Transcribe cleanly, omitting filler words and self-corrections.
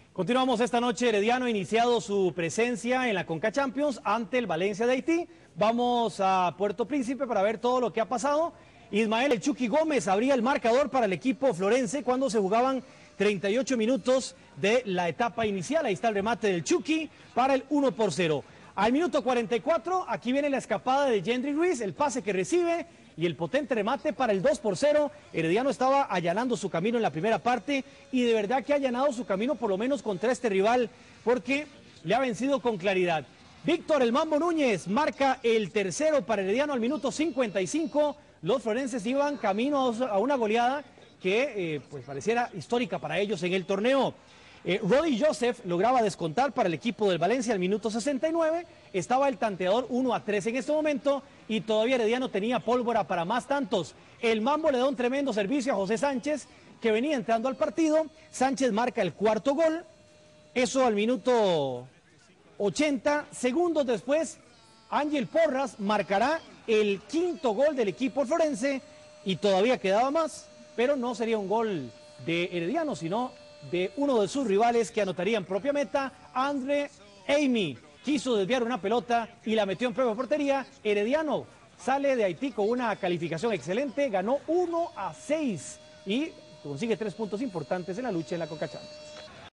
Continuamos esta noche. Herediano ha iniciado su presencia en la Conca Champions ante el Valencia de Haití. Vamos a Puerto Príncipe para ver todo lo que ha pasado. Ismael El Chucky Gómez abría el marcador para el equipo florense cuando se jugaban 38 minutos de la etapa inicial. Ahí está el remate del Chucky para el 1-0. Al minuto 44, aquí viene la escapada de Gendry Ruiz, el pase que recibe y el potente remate para el 2-0. Herediano estaba allanando su camino en la primera parte y de verdad que ha allanado su camino por lo menos contra este rival porque le ha vencido con claridad. Víctor El Mambo Núñez marca el tercero para Herediano al minuto 55. Los florenses iban camino a una goleada que pues pareciera histórica para ellos en el torneo. Roddy Joseph lograba descontar para el equipo del Valencia al minuto 69. Estaba el tanteador 1-3 en este momento y todavía Herediano tenía pólvora para más tantos. El Mambo le da un tremendo servicio a José Sánchez, que venía entrando al partido. Sánchez marca el cuarto gol. Eso al minuto 80. Segundos después, Ángel Porras marcará el quinto gol del equipo florense y todavía quedaba más, pero no sería un gol de Herediano, sino de uno de sus rivales que anotaría en propia meta. Andre Amy quiso desviar una pelota y la metió en propia portería. Herediano sale de Haití con una calificación excelente, ganó 1-6 y consigue 3 puntos importantes en la lucha en la Conca Champions.